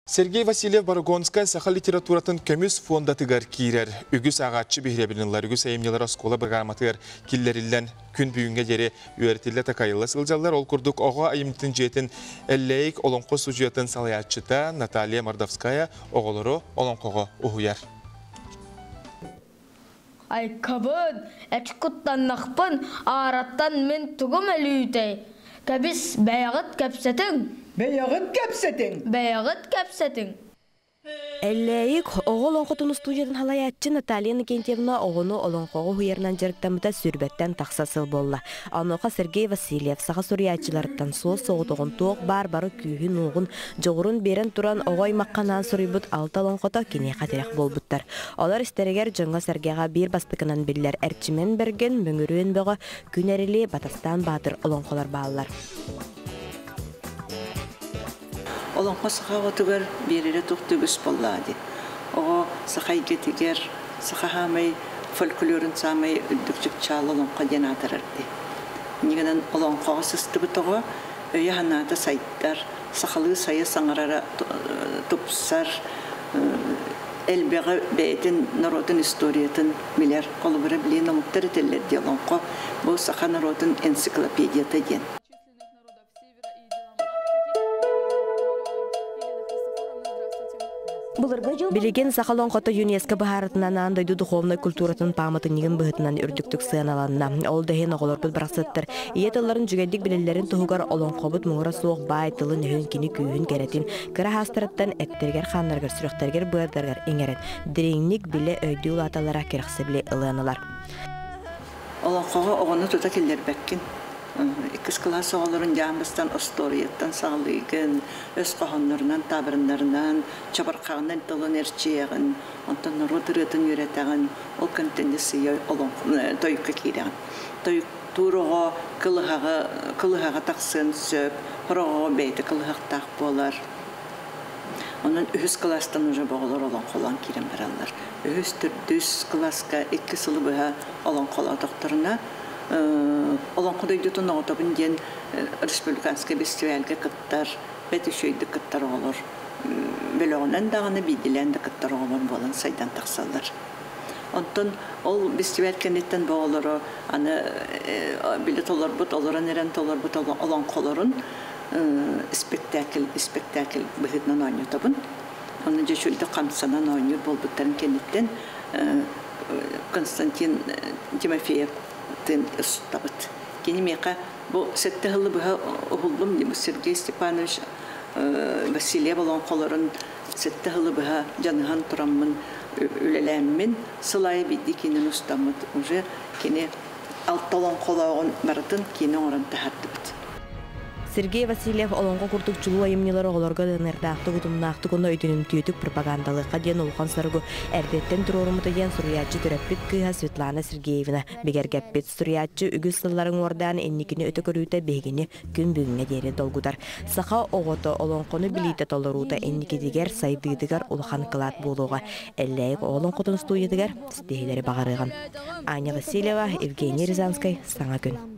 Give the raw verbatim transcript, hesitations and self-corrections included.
Сергей Васильев Барагонская саха литературатын көміс фондатыгар кирер. Үгіс ағатчы бейребінілер, үгіс әйімнелер оскола біргаматығар киллерілден күн бүйінге дері үйертілі такайылы сылжалар. Ол күрдік оға айымтын жетін әлләйік олонқы сужетін салаятчыта Наталья Мордовская оғылыры олонқоға ұхуяр. Ай кабын, әчкуттан нақпын, араттан мен тұғым әлүйдей. Кәбіс бәяғыт кәпсетің. Бәяғыт кәпсетің. Бәяғыт кәпсетің. Әлләйік оғыл оңқытын студиядан халаятчы Наталья Никентьевна оғыны олонқоғы хуернан жарықтамыта сүрбеттен тақсасыл болла. Аноқа Сергей Васильев саға сұриятчыларыттан сол соғытығын тоқ бар-бары күйін оғын жоғырын берен тұран оғай маққанан сұрибыт алты олонқыта кене қатырақ болбыттар. Олар істерігер жоңға Сергейға бір бастықынан білілер әрчімен берген мөңіруен бұғы күн әрілі Батастан батыр олонқылар бағылар. Олонқо саха отугар берере туқтугус боллади. Ого сахай кетигер, саха хамай фольклорын самай үддікчік чалы олонқо денатырырды. Негенен олонқоға сысты бұтығы өйе ханата сайттар, сахалы сайы саңарара тупсар, әлбеғі бәйтін народын историятын милер қолыбыры білейін омықтар етелерді олонқо. Бұл саха народын энциклопедията ден. Билеген сахалон қота ЮНЕСКО бахаратынан андайды духовной культуратын паматын неген бұғытынан үрдіктік сыяналанна. Ол дәхен оғылар бұд бірақсаттыр. Иеталарын жүгәдік білелерін тұғығар олон қобыт мұңыра соқ бай тылын үйін кені күйін кәретін. Кіра хастыраттан әттергер қанларғыр сүріқтергер бұғырдарғыр еңерін. Діреңнік біле өйді ұлаталара керіқсі біле ұланалар. Олон қоға оғаны тұта келдер бәккен. İkisi klası oğulların jamıstan ostoriyattan sağlıyken, öz qoğanlarından, tabırınlarından, çabarqağından tolun erçeğin, ondan narotırıtın yüreteğin, o kontendisi olan toyukka kiren. Toyuk turuğa, kılıhağa taqsın söp, horoğa beyti kılıhaq taq bolar. Onun ühüs klastan uca boğular olan qolan kiren barallar. Ühüs düz klaska iki sılı büha olan qola doktoruna, Olan kudaydıtın otabın den Respublikanska festivalga kıttar, beti şöydi kıttar olur. Belağınan dağını bidilen de kıttar olur bolan saydan taqsallar. Ondan ol festival kenetten bağları, ana bilet olur but, oluran eren olur but olan kolorun spektakl, spektakl bihidnan oynuyor tabın. Onunca şöydi kamsanan oynuyor bol butların kenetten Konstantin Timofeyev tın üstabat. Kini meka bu sette hılı buha oğullum diye Sergey Stepanovich Vasilyev olan kolorun sette hılı buha canıhan turamın ülelenmin sılay biddi kinin ustamıd. Uje kini altta olan kolağın maratın kini oran tahaddibit. Сергей Васильев олонго курдук жулу айымнелары олорго дынырдақты кутумнақты кону өйдүнүм түйетік пропагандалыққа ден олған саргу әрбеттен турорумута ден суриятчы түрәппит кыха Светлана Сергеевна. Бегергәппит суриятчы үгіз сылларын ордан энникini өтө көрүүтэ бегини күн бүгүнгө дери долгудар. Саха оғото олонкону билите толорута энникидигер сайдыдыгар улахан кылат болуға. Әлләйік олонкотун студиядыгар стейдери бағарыған. Аня Васильева, Евгений Рязанский, Саңа күн.